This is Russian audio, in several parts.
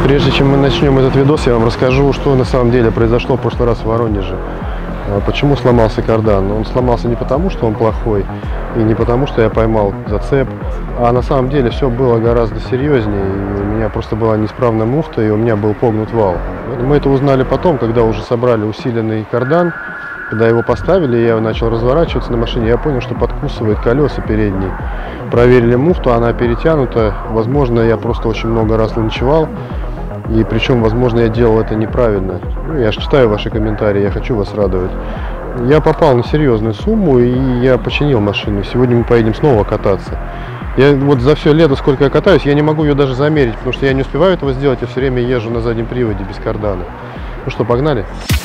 Прежде чем мы начнем этот видос, я вам расскажу, что на самом деле произошло в прошлый раз в Воронеже. Почему сломался кардан? Он сломался не потому, что он плохой, и не потому, что я поймал зацеп, а на самом деле все было гораздо серьезнее. И у меня просто была неисправная муфта, и у меня был погнут вал. Мы это узнали потом, когда уже собрали усиленный кардан. Когда его поставили, я начал разворачиваться на машине, я понял, что подкусывает колеса передние. Проверили муфту, она перетянута. Возможно, я просто очень много раз ночевал. И причем, возможно, я делал это неправильно. Я же читаю ваши комментарии, я хочу вас радовать. Я попал на серьезную сумму, и я починил машину. Сегодня мы поедем снова кататься. Я вот за все лето, сколько я катаюсь, я не могу ее даже замерить, потому что я не успеваю этого сделать, я все время езжу на заднем приводе без кардана. Ну что, погнали?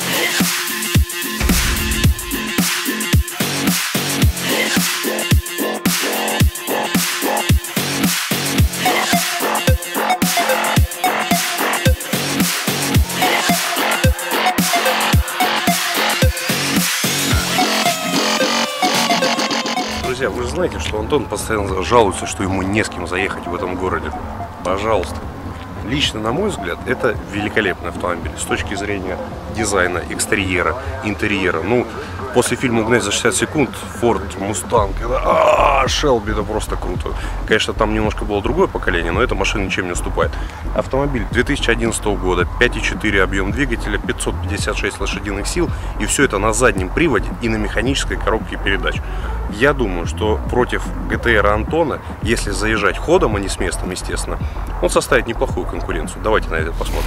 Друзья, вы же знаете, что Антон постоянно жалуется, что ему не с кем заехать в этом городе. Пожалуйста. Лично, на мой взгляд, это великолепный автомобиль с точки зрения дизайна, экстерьера, интерьера. Ну, после фильма «Угнать за 60 секунд» Ford Mustang, Shelby, это просто круто. Конечно, там немножко было другое поколение, но эта машина ничем не уступает. Автомобиль 2011 года, 5,4 объем двигателя, 556 лошадиных сил, и все это на заднем приводе и на механической коробке передач. Я думаю, что против GTR Антона, если заезжать ходом, а не с местом, естественно, он составит неплохую конкуренцию. Давайте на это посмотрим.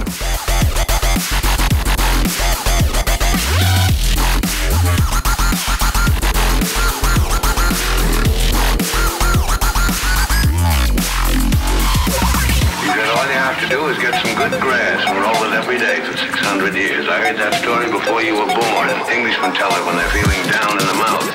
To do is get some good grass and roll it every day for 600 years. I heard that story before you were born. Englishmen tell it when they're feeling down in the mouth.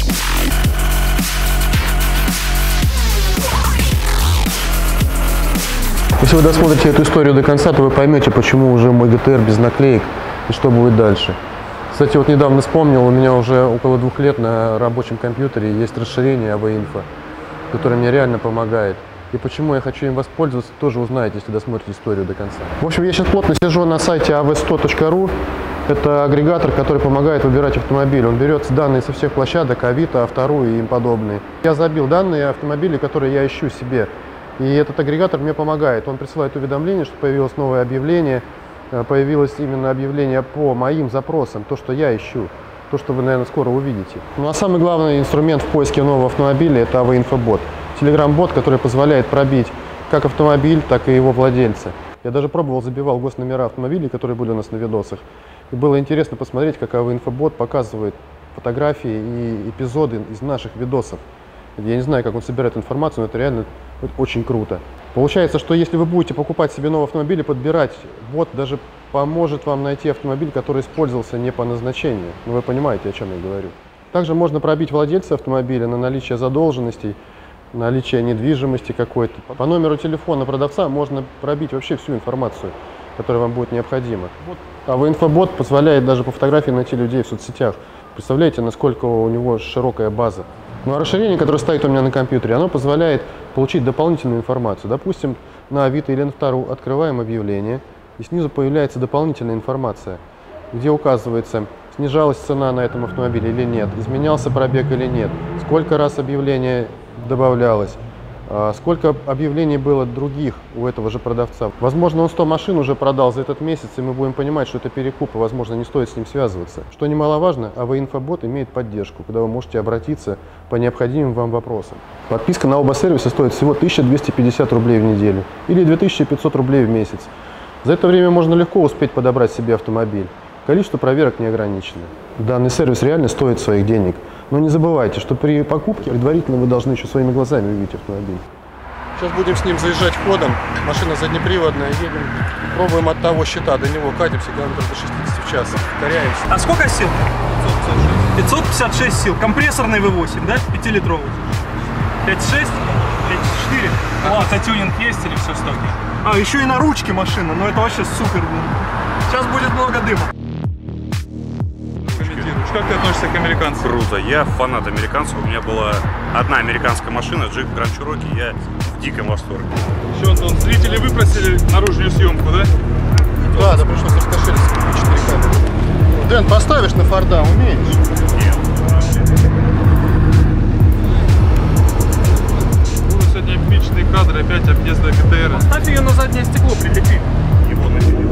Если вы досмотрите эту историю до конца, то вы поймете, почему уже мой GTR без наклеек и что будет дальше. Кстати, вот недавно вспомнил, у меня уже около 2 лет на рабочем компьютере есть расширение AV-Info, которое мне реально помогает. И почему я хочу им воспользоваться, тоже узнаете, если досмотрите историю до конца. В общем, я сейчас плотно сижу на сайте av100.ru. Это агрегатор, который помогает выбирать автомобиль. Он берет данные со всех площадок, Авито, Авто.ру и им подобные. Я забил данные автомобилей, которые я ищу себе. И этот агрегатор мне помогает. Он присылает уведомление, что появилось новое объявление. Появилось именно объявление по моим запросам, то, что я ищу. То, что вы, наверное, скоро увидите. Ну а самый главный инструмент в поиске нового автомобиля – это AV-Info-бот. Телеграм-бот, который позволяет пробить как автомобиль, так и его владельца. Я даже пробовал, забивал госномера автомобилей, которые были у нас на видосах. И было интересно посмотреть, как AV-Info-бот показывает фотографии и эпизоды из наших видосов. Я не знаю, как он собирает информацию, но это реально очень круто. Получается, что если вы будете покупать себе новый автомобиль и подбирать, бот даже поможет вам найти автомобиль, который использовался не по назначению. Ну, вы понимаете, о чем я говорю. Также можно пробить владельца автомобиля на наличие задолженностей, наличие недвижимости какой-то. По номеру телефона продавца можно пробить вообще всю информацию, которая вам будет необходима. AV-Info-бот позволяет даже по фотографии найти людей в соцсетях. Представляете, насколько у него широкая база. Ну а расширение, которое стоит у меня на компьютере, оно позволяет получить дополнительную информацию. Допустим, на Авито или на Авто.ру открываем объявление, и снизу появляется дополнительная информация, где указывается, снижалась цена на этом автомобиле или нет, изменялся пробег или нет, сколько раз объявление добавлялось, сколько объявлений было других у этого же продавца. Возможно, он 100 машин уже продал за этот месяц, и мы будем понимать, что это перекуп, и, возможно, не стоит с ним связываться. Что немаловажно, AV-Info-бот имеет поддержку, куда вы можете обратиться по необходимым вам вопросам. Подписка на оба сервиса стоит всего 1250 рублей в неделю или 2500 рублей в месяц. За это время можно легко успеть подобрать себе автомобиль. Количество проверок не ограничено. Данный сервис реально стоит своих денег. Но не забывайте, что при покупке предварительно вы должны еще своими глазами увидеть автомобиль. Сейчас будем с ним заезжать ходом. Машина заднеприводная. Едем, пробуем от того щита до него. Катимся километров до 60 в час. Повторяемся. А сколько сил? 556 сил. Компрессорный V8, да? 5-литровый. 5,6? 5,4? А автотюнинг есть или все в стоке? А, еще и на ручке машина. Ну это вообще супер. Сейчас будет много дыма. Как ты относишься к американцам? Круто. Я фанат американцев. У меня была одна американская машина, Jeep Grand Cherokee. Я в диком восторге. Что, Антон, зрители выпросили наружную съемку, да? Да, пришлось раскошелиться 4 камеры. Дэн, поставишь на Форда, умеешь? Будут сегодня эпичные кадры, опять объезда ГТР. Поставь ее на заднее стекло, прилепи. Его начали.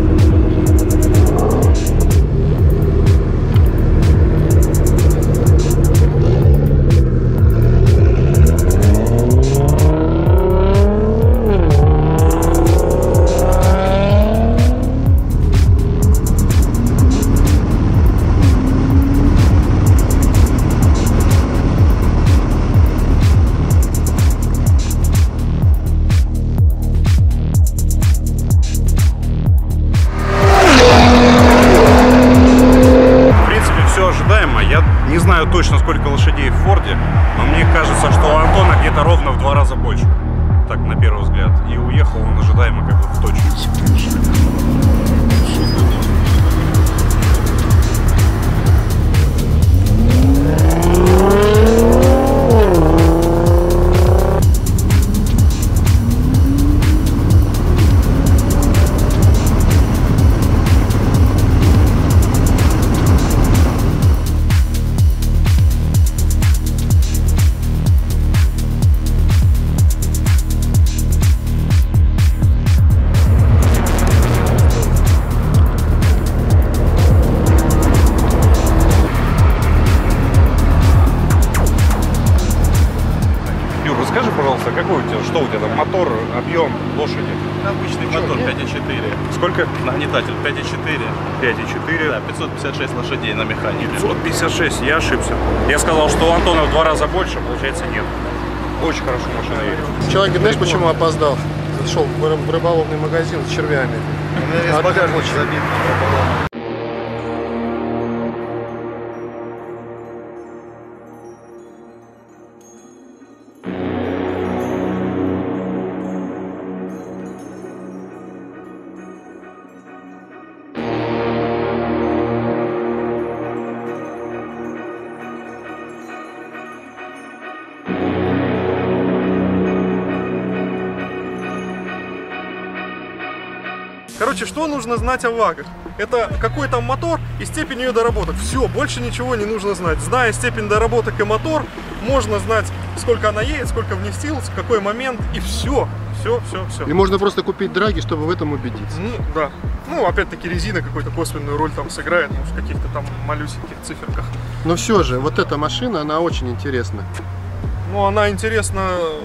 Не знаю точно, сколько лошадей в Форде, но мне кажется, что у Антона где-то ровно в 2 раза больше. Так, на первый взгляд. И уехал он ожидаемо как бы в точку. Расскажи, пожалуйста, какой у тебя, что у тебя там, мотор, объем, лошади? Обычный мотор 5.4. Сколько? Нагнетатель 5.4. 5.4. Да, 556 лошадей на механике. 556, я ошибся. Я сказал, что у Антона в 2 раза больше, получается нет. Очень хорошо машина едет. Человек, знаешь, почему опоздал? Зашел в рыболовный магазин с червями. У меня весь багажник забит. Короче, что нужно знать о ВАГах? Это какой там мотор и степень ее доработок. Все, больше ничего не нужно знать. Зная степень доработок и мотор, можно знать, сколько она едет, сколько в ней сил, в какой момент, и все. Все. И можно просто купить драги, чтобы в этом убедиться. Ну, да. Ну, опять-таки, резина какую-то косвенную роль там сыграет, может, в каких-то там малюсеньких циферках. Но все же, вот эта машина, она очень интересна. Ну, она интересна,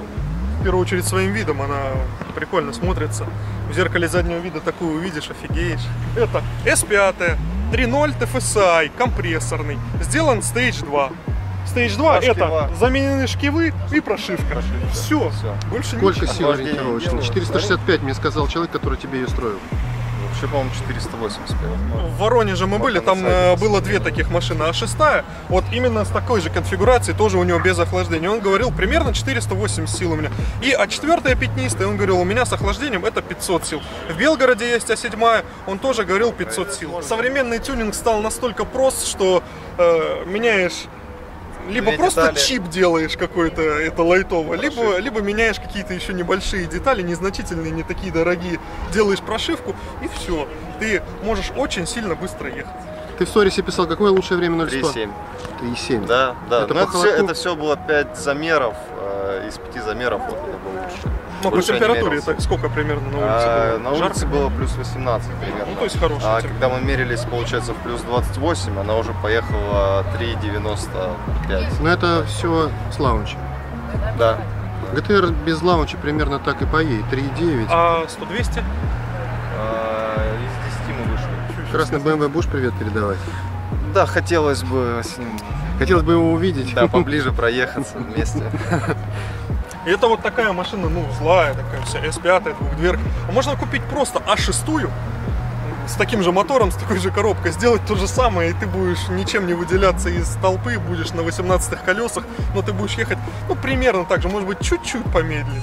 в первую очередь, своим видом. Она прикольно смотрится. В зеркале заднего вида такую увидишь, офигеешь. Это S5, 3.0 TFSI, компрессорный. Сделан Stage 2. Stage 2 это заменены шкивы и прошивка. Все. Больше ничего. Сколько сил ориентировочно? 465, мне сказал человек, который тебе ее строил. Вообще, по-моему, 485. В Воронеже мы были, там было 2 таких машины, а 6-я, вот именно с такой же конфигурацией, тоже у него без охлаждения. Он говорил, примерно 480 сил у меня. И 4-я пятнистая, он говорил, у меня с охлаждением это 500 сил. В Белгороде есть А7, он тоже говорил 500 сил. Современный тюнинг стал настолько прост, что меняешь... Либо просто детали. Чип делаешь какой-то, это лайтово, либо меняешь какие-то еще небольшие детали, незначительные, не такие дорогие, делаешь прошивку, и все. Ты можешь очень сильно быстро ехать. Ты в сторисе писал, какое лучшее время 0-100? 3.7. 3.7. Да. Это все было 5 замеров, из 5 замеров вот это было лучше. Ну, по температуре так сколько примерно на улице было? На улице было плюс 18 примерно. Ну, то есть хорошая когда мы мерились, получается, в плюс 28, она уже поехала 3.95. Но это все с лаунчем. Да. ГТР без лаунча примерно так и поедет, 3.9. А 100-200? Из 10 мы вышли. Красный BMW будешь привет передавать? Да, хотелось бы с ним... Хотелось бы его увидеть. Да, поближе проехаться вместе. И это вот такая машина, ну, злая такая вся, S5, двухдверка. А можно купить просто А6 с таким же мотором, с такой же коробкой, сделать то же самое, и ты будешь ничем не выделяться из толпы, будешь на 18-х колесах, но ты будешь ехать, ну, примерно так же, может быть, чуть-чуть помедленнее.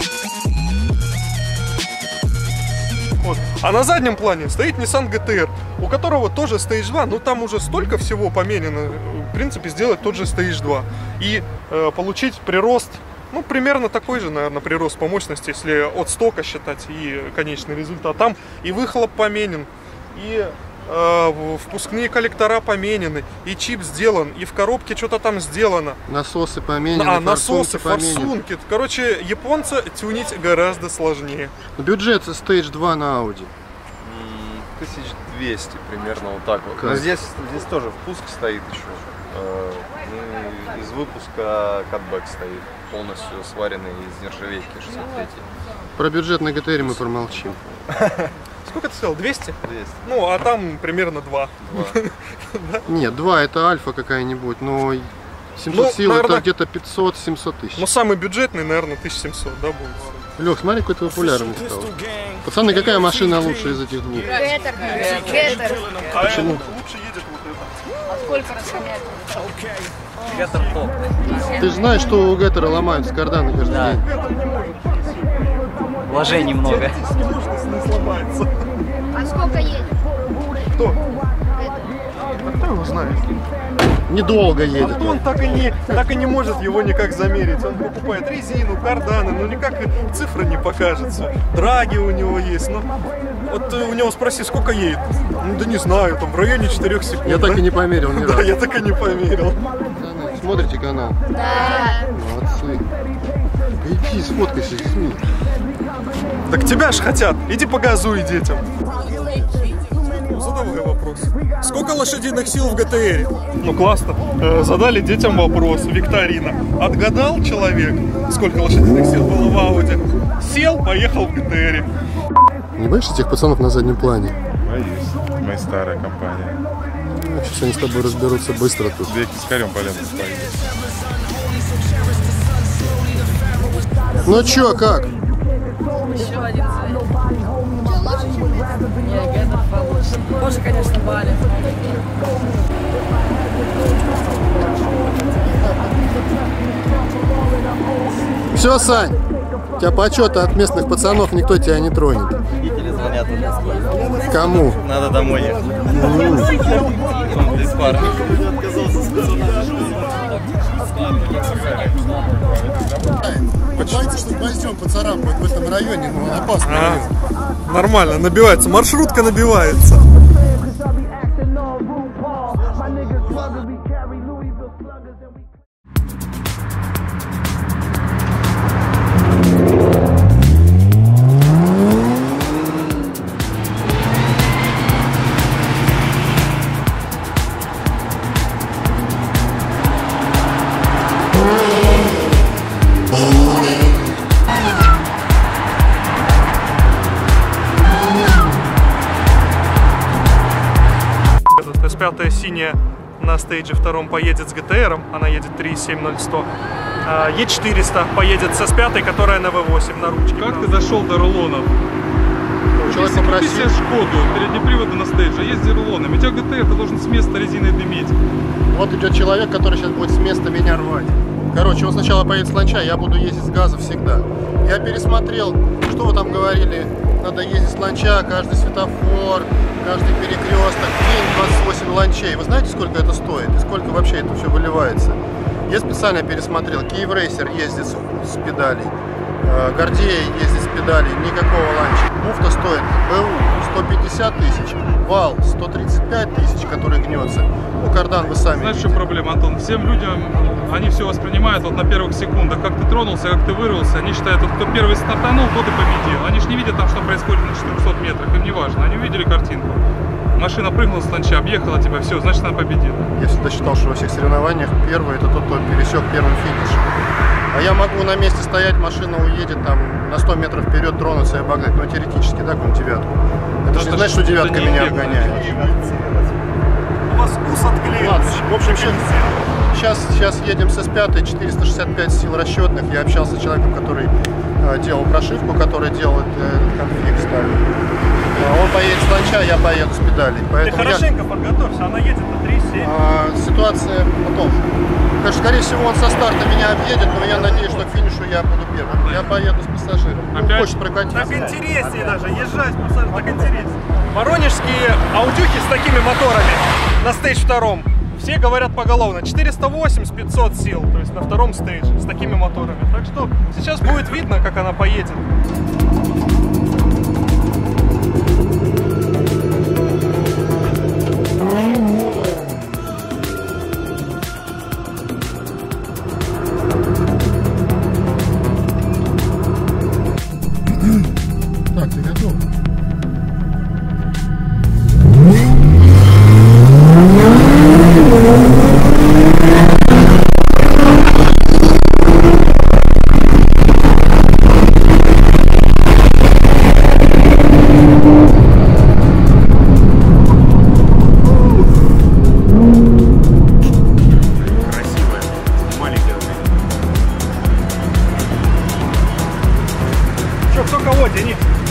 Вот. А на заднем плане стоит Nissan GTR. у которого тоже Stage 2, но там уже столько всего поменено, в принципе, сделать тот же Stage 2 и получить прирост, ну, примерно такой же, наверное, прирост по мощности, если от стока считать и конечный результат. Там и выхлоп поменен, и впускные коллектора поменены, и чип сделан, и в коробке что-то там сделано. Насосы поменены, насосы, форсунки. Короче, японца тюнить гораздо сложнее. Бюджет Stage 2 на Audi. 1200 примерно, вот так вот. Но здесь тоже впуск стоит еще. Из выпуска катбэк стоит, полностью сваренный из нержавейки 63. Про бюджет на ГТР мы промолчим. Сколько ты сказал? 200? 200. Ну, а там примерно 2. Нет, 2 это альфа какая-нибудь, но 700 сил это где-то 500-700 тысяч. Ну, самый бюджетный, наверное, 1700, да, будет? Лех, смотри, какой ты популярный стал. Пацаны, какая машина лучше из этих двух? Геттер. Почему? Лучше едет вот это. А сколько разгоняет? Геттер топ. Ты же знаешь, что у Геттера ломаются карданы каждый день. Вложений много. А сколько едет? Кто? Кто его знает? Недолго едет. Он так и не может его никак замерить. Он покупает резину, карданы, но никак цифра не покажется. Драги у него есть, но вот у него спроси, сколько едет. Ну да не знаю, там в районе 4 секунд. Я так и не померил ни разу. Да, я так и не померил. Смотрите канал? Да. Молодцы. Иди, сфоткайся с ним. Так тебя ж хотят. Иди погазуй детям. Задавай вопрос. Сколько лошадиных сил в ГТР? Ну классно. Задали детям вопрос. Викторина. Отгадал человек, сколько лошадиных сил было в Ауди? Сел, поехал в ГТР. Не боишься тех пацанов на заднем плане? Боюсь. Мы старая компания. Сейчас они с тобой разберутся быстро тут. Веки с корем полезно стоит. Ну чё, как? Еще один цвет. Не, Геттер получше. Тоже, конечно, Бали. Все, Сань, у тебя почета от местных пацанов, никто тебя не тронет. Родители звонят уже. Кому? Надо домой ехать. Без пары. Давайте, что возьмем поцарапать в этом районе, но он опасный район. Нормально, набивается. Маршрутка набивается. С5 синяя на стейдже втором поедет с ГТРом, она едет 3.7.0.100. Е400 поедет со S5, которая на V8 на ручке. Как ты дошел до рулонов? Человек Если попросил. купи себе Шкоду, переднеприводную на стейдже, езди рулонами. У тебя ГТР, ты должен с места резиной дымить. Вот идет человек, который сейчас будет с места меня рвать. Короче, он сначала поедет с ланча, я буду ездить с газа всегда. Я пересмотрел, что вы там говорили, надо ездить с ланча, каждый светофор, каждый перекресток, день 28 ланчей. Вы знаете, сколько это стоит и сколько вообще это все выливается? Я специально пересмотрел, Киев Рейсер ездит с педалей, Гордея ездит с педалей, никакого ланча. Муфта стоит БУ 150 тысяч, вал 135 тысяч, который гнется. Ну, кардан вы сами Знаешь, в видите. чем проблема, Антон? Всем людям, они все воспринимают вот на первых секундах. Как ты тронулся, как ты вырвался. Они считают, вот, кто первый стартанул, тот и победил. Они же не видят там, что происходит на 400 метрах. Им не важно. Они увидели картинку. Машина прыгнула с ланча, объехала тебя, все, значит, она победила. Я всегда считал, что во всех соревнованиях первый это тот, кто пересек первым финиш. А я могу на месте стоять, машина уедет там на 100 метров вперед, тронуться и обогнать. Но теоретически, да, какую-нибудь девятку. Это же не значит, что девятка меня обгоняет. У вас вкус отклеился. Ладно, в общем, сейчас едем с S5, 465 сил расчетных. Я общался с человеком, который делал прошивку, который делал этот конфиг, ставил. Он поедет с ланча, я поеду с педалей. Ты Поэтому хорошенько подготовься, она едет на 3,7. Ситуация потом. Конечно, скорее всего, он со старта меня объедет, но я надеюсь, что к финишу я буду первым. Я поеду с пассажиром. Он хочет прокатиться. Так интереснее даже, езжать с пассажиром, так интереснее. Воронежские аудюхи с такими моторами на стейдж втором. Все говорят поголовно 480-500 сил, то есть на втором стейдже с такими моторами. Так что сейчас будет видно, как она поедет. Так, ты готов? Что, кто кого, Денис?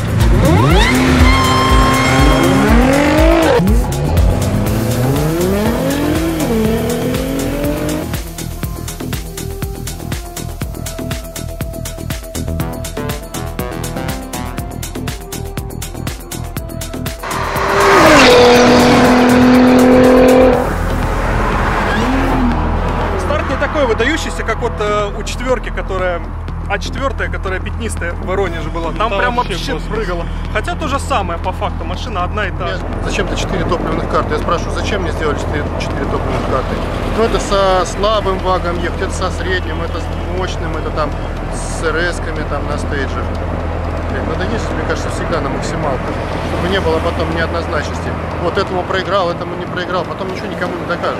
Старт не такой выдающийся, как вот у четверки, которая А4, которая пятнистая в Воронеже была. Там прям вообще прыгала. Хотя то же самое по факту, машина одна и та же. Зачем-то 4 топливных карты. Я спрашиваю, зачем мне сделали 4 топливных карты? Ну это со слабым вагом ехать, это со средним, это с мощным, это там с РС-ками там на стейджах. Надо ездить, мне кажется, всегда на максималках, чтобы не было потом неоднозначности. Вот этому проиграл, этому не проиграл, потом ничего никому не докажешь.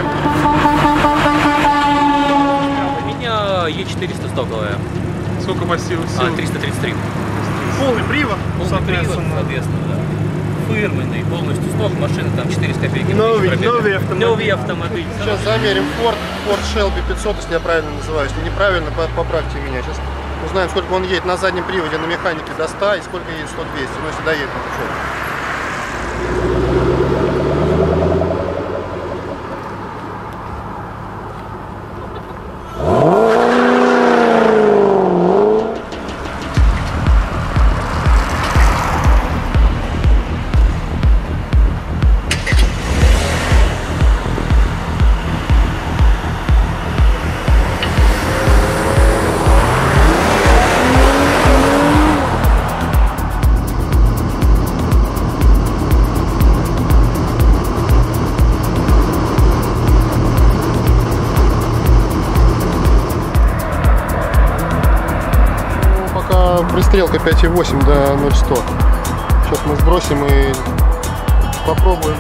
У меня Е400 стоковая. Сколько массивов? 333. Полный привод, соответственно, да. Фирменный, полностью сток машины, там 4 с копейками. Новый автомобиль. Сейчас замерим Ford Shelby 500, если я правильно называю. Если неправильно, поправьте меня. Сейчас узнаем, сколько он едет на заднем приводе на механике до 100 и сколько едет 100-200. Ну, если доедет на пучок. Пристрелка 5,8 до 0,100. Сейчас мы сбросим и попробуем.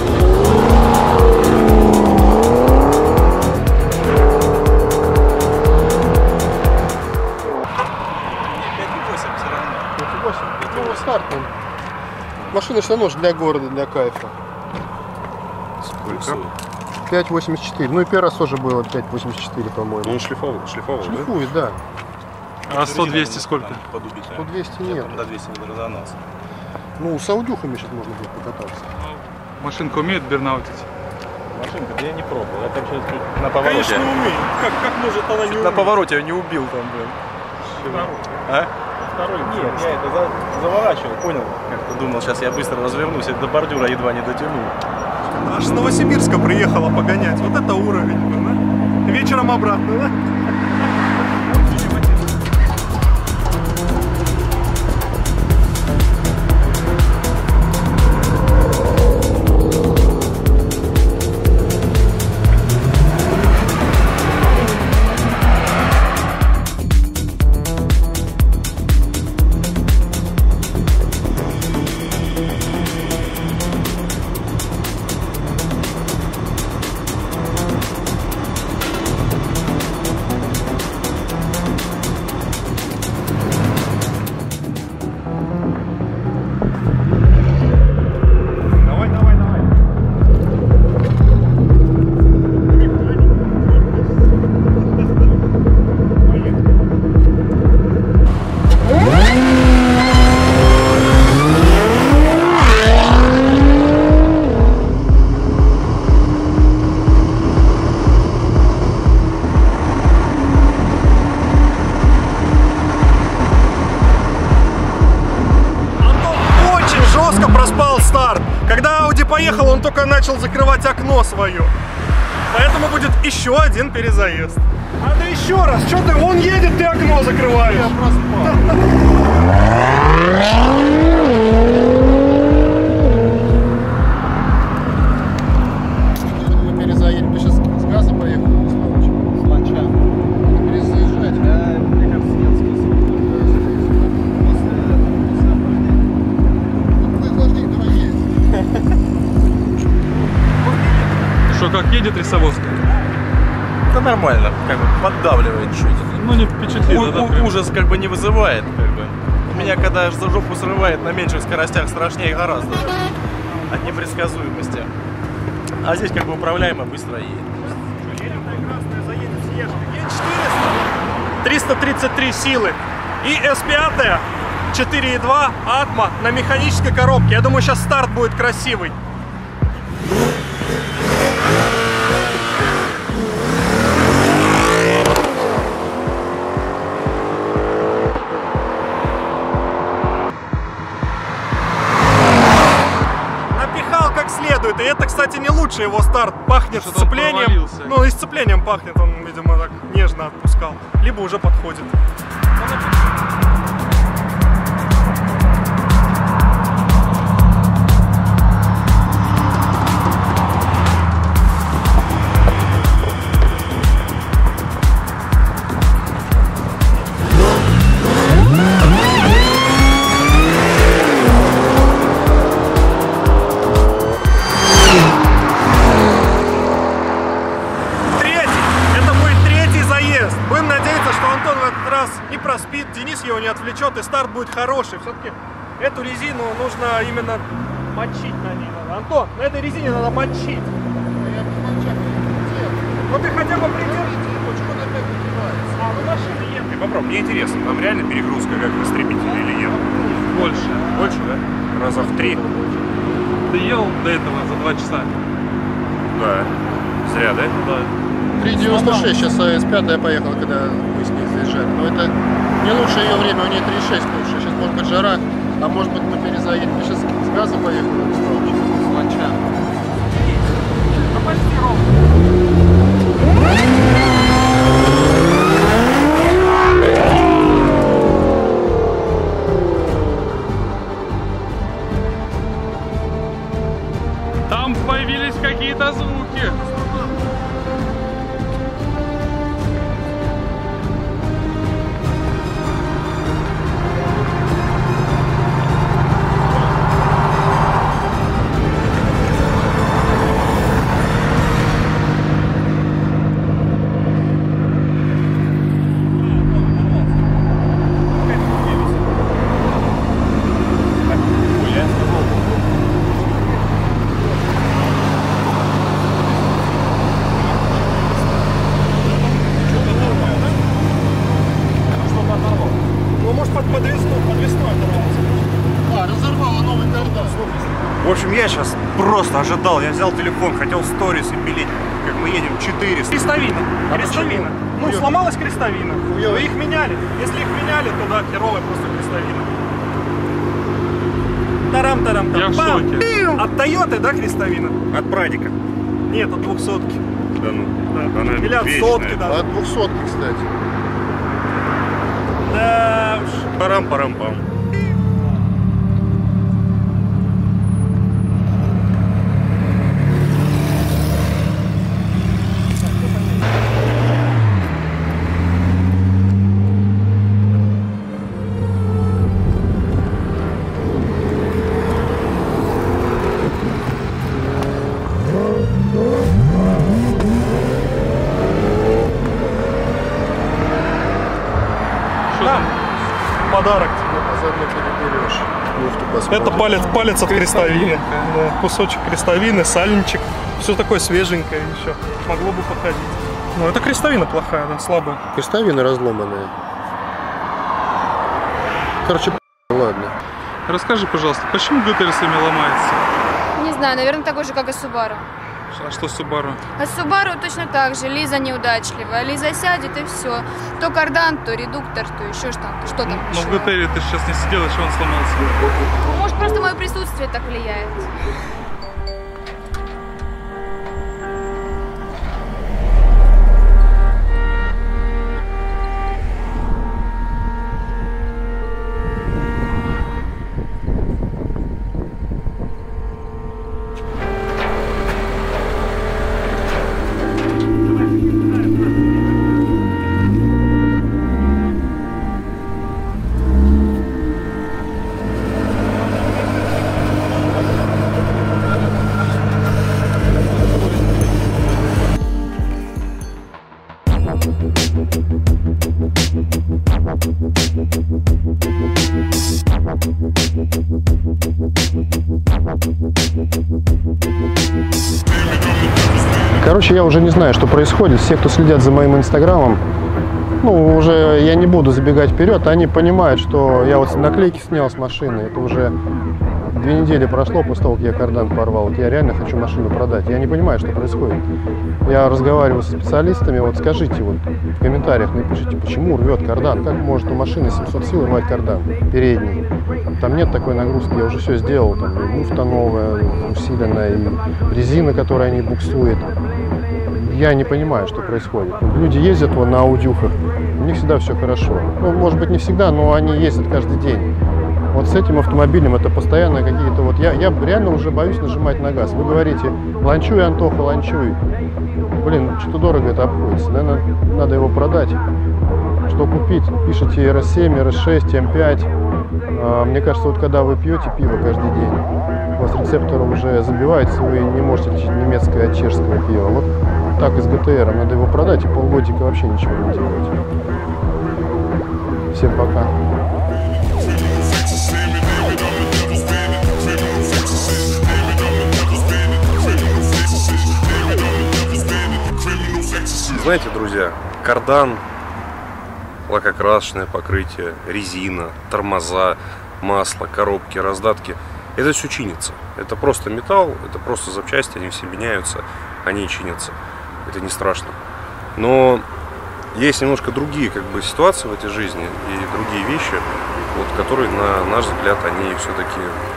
Ну, стартом. Машина все равно же для города, для кайфа. Сколько? 5,84. Ну и первый раз тоже было 5,84, по-моему. Ну, он шлифовал, шлифует, да? А 100-200 сколько? 100-200 нет. До 200 не разогнался. Ну, с аудюхами сейчас можно будет покататься. Машинка умеет бернаутить? Машинка, да я не пробовал. Я там сейчас на повороте. Конечно, умеет. Как может она не умеет? На повороте я не убил там, блин. А? Второй. Нет, я это заворачивал, понял? Как-то думал, сейчас я быстро развернусь, и до бордюра едва не дотянул. Аж с Новосибирска приехала погонять. Вот это уровень, да? Вечером обратно, да? Когда Audi поехал, он только начал закрывать окно свое. Поэтому будет еще один перезаезд. А ты еще раз, что ты, он едет, ты окно закрываешь. Я проспал. Мы перезаедем, ты сейчас с газа поехал? С ланча. Перезаезжать? Мне кажется, нет смысла. Давай едь. Что, как едет рисовозка? Да нормально, как бы поддавливает чуть. Ну не впечатлило, да? Прям? Ужас как бы не вызывает, как бы. У меня когда за жопу срывает на меньших скоростях страшнее гораздо. От непредсказуемости. А здесь как бы управляемо, быстро едет. 333 силы. И S5 4.2 Atmo на механической коробке. Я думаю, сейчас старт будет красивый. И это, кстати, не лучший его старт. Пахнет сцеплением. Ну, и сцеплением пахнет. Он, видимо, так нежно отпускал. Либо уже подходит. Денис его не отвлечет, и старт будет хороший. Все-таки эту резину нужно именно мочить на ней. Антон, на этой резине надо мочить. Ну ты хотя бы придержи. А, ну машина едет. Ты попробуй, мне интересно, там реально перегрузка как в истребителе или нет? Больше. Больше, да? Раза в 3. Ты ел до этого за 2 часа? Да. Зря, да? Да. 3.96, сейчас S5 я поехал, когда мы с ней заезжали. Но это не лучшее ее время, у нее 3.6 лучше. Сейчас может быть жара, а может быть мы перезаедем. Я сейчас с газа поехал, с ланча. Ну почти ровно. Там появились какие-то звуки. В общем, я сейчас просто ожидал, я взял телефон, хотел сторис и пилить, как мы едем 400. Крестовина. Крестовина. Ну, сломалась крестовина. Вы их меняли. Если их меняли, то да, херовая просто крестовина. Тарам-тарам-там. Я в шоке. От Toyota, да, крестовина? От Прадика. Нет, от 200-ки. Да ну. Да. Она или от вечная. сотки даже. От 200-ки, кстати. Да уж. Парам-парам-пам. Подарок тебе. Переберешь. Это палец от крестовины. Да, кусочек крестовины, сальничек. Все такое свеженькое еще. Могло бы подходить. Ну, это крестовина плохая, да, слабая. Крестовина разломанная. Короче, ладно. Расскажи, пожалуйста, почему GTR сами ломается? Не знаю, наверное, такой же, как и Subaru. А что Subaru? А Subaru точно так же. Лиза неудачливая. Лиза сядет и все. То кардан, то редуктор, то еще что-то. Что там Но еще? в GTR ты сейчас не сидел, еще он сломался. Может, просто мое присутствие так влияет. Короче, я уже не знаю, что происходит. Все, кто следят за моим инстаграмом, ну, уже я не буду забегать вперед, они понимают, что я вот наклейки снял с машины. Это уже 2 недели прошло после того, как я кардан порвал. Вот я реально хочу машину продать. Я не понимаю, что происходит. Я разговариваю со специалистами. Вот скажите вот в комментариях, напишите, почему рвет кардан. Как может у машины 700 сил рвать кардан передний? Там нет такой нагрузки. Я уже все сделал. Там и муфта новая, усиленная, и резина, которая не буксует. Я не понимаю, что происходит. Люди ездят вот на аудюхах, у них всегда все хорошо. Ну, может быть, не всегда, но они ездят каждый день. Вот с этим автомобилем это постоянно какие-то вот... Я реально уже боюсь нажимать на газ. Вы говорите, ланчуй, Антоха, ланчуй. Блин, что-то дорого это обходится. Наверное, надо его продать. Что купить? Пишите RS7, RS6, M5. Мне кажется, вот когда вы пьете пиво каждый день, у вас рецепторы уже забиваются, вы не можете отличить немецкое от чешского пива. Вот так и с ГТР. Надо его продать и полгодика вообще ничего не делать. Всем пока. Знаете, друзья, кардан, лакокрасочное покрытие, резина, тормоза, масло, коробки, раздатки – это все чинится. Это просто металл, это просто запчасти, они все меняются, они чинятся. Это не страшно. Но есть немножко другие ситуации в этой жизни и другие вещи, вот, которые, на наш взгляд, они все-таки,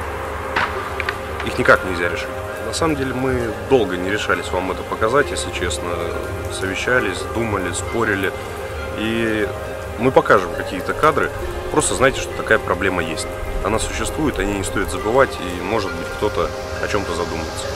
их никак нельзя решить. На самом деле мы долго не решались вам это показать, если честно. Совещались, думали, спорили. И мы покажем какие-то кадры. Просто знайте, что такая проблема есть. Она существует, о ней не стоит забывать, и может быть кто-то о чем-то задумается.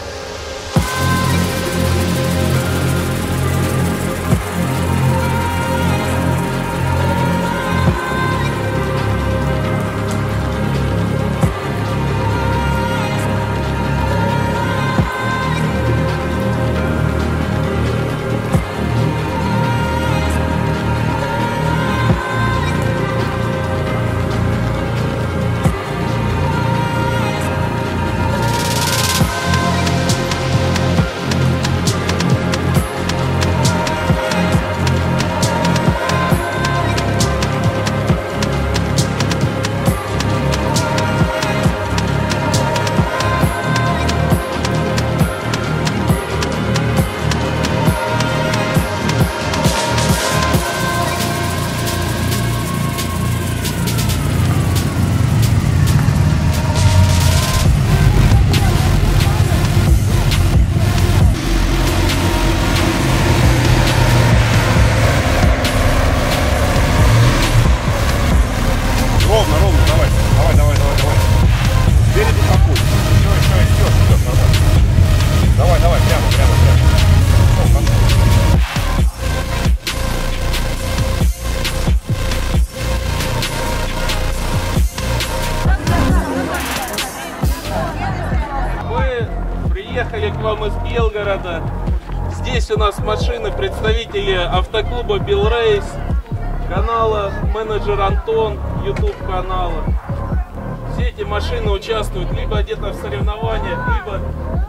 Приехали к вам из Белгорода. Здесь у нас машины представители автоклуба Белрейс, канала Менеджер Антон, YouTube канала. Все эти машины участвуют либо где-то в соревнованиях, либо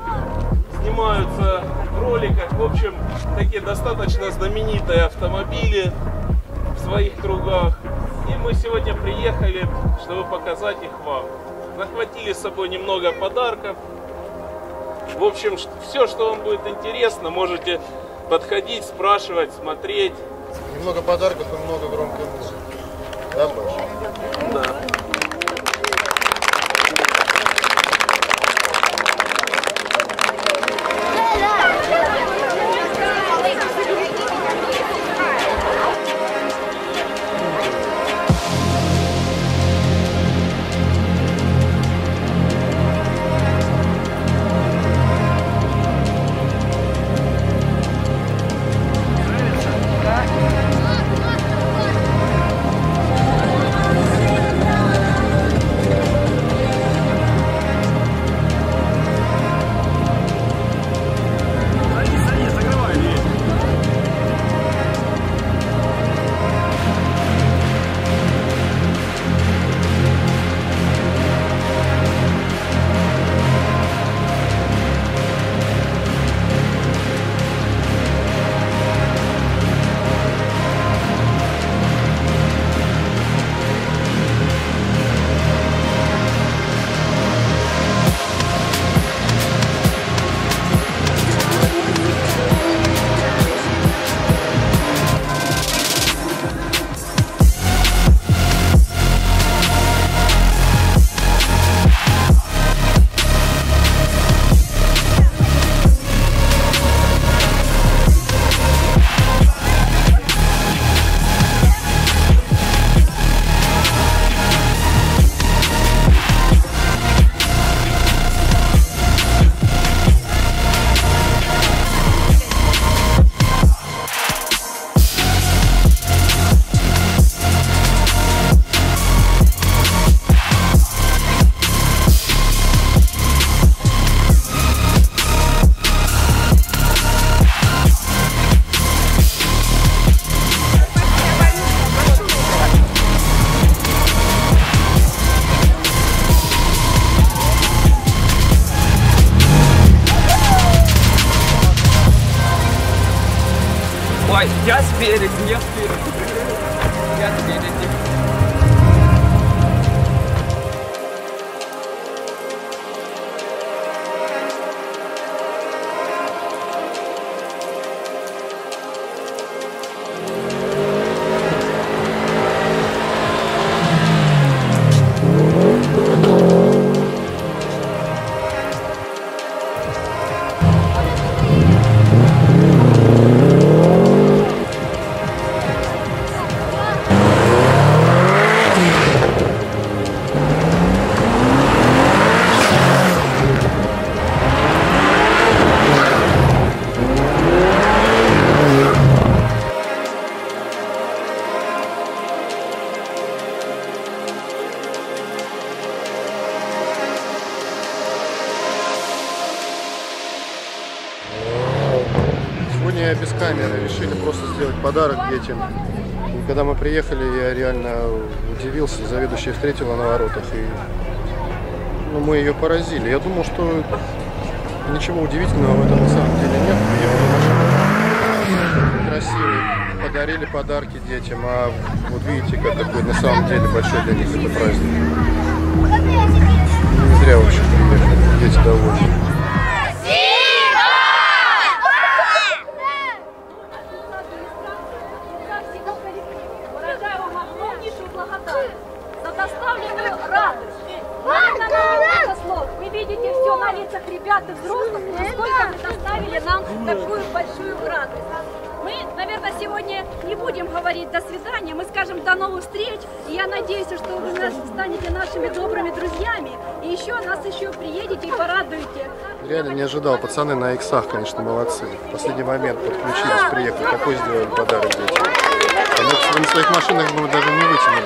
снимаются в роликах. В общем, такие достаточно знаменитые автомобили в своих кругах. И мы сегодня приехали, чтобы показать их вам. Захватили с собой немного подарков. В общем, все, что вам будет интересно, можете подходить, спрашивать, смотреть. Немного подарков и много громкой музыки. Да, Паша? Да. Давай, я спереди, я спереди. Я спереди. Сегодня без камеры решили просто сделать подарок детям. И когда мы приехали, я реально удивился, заведующая встретила на воротах, и мы ее поразили. Я думал, что ничего удивительного в этом на самом деле нет. Приехали красивые, подарили подарки детям, а вот видите, какой на самом деле большой для них это праздник. Не зря, в общем, приехали, дети довольны. За доставленную радость. Вы видите все на лицах ребят и взрослых, насколько вы доставили нам такую большую радость. Мы, наверное, сегодня не будем говорить «до свидания», мы скажем «до новых встреч». И я надеюсь, что вы станете нашими добрыми друзьями. И еще нас еще приедете и порадуете. Реально не ожидал. Пацаны на иксах, конечно, молодцы. В последний момент подключились, приехали. Такой сделали подарок детям. На своих машинах мы даже не вытянули.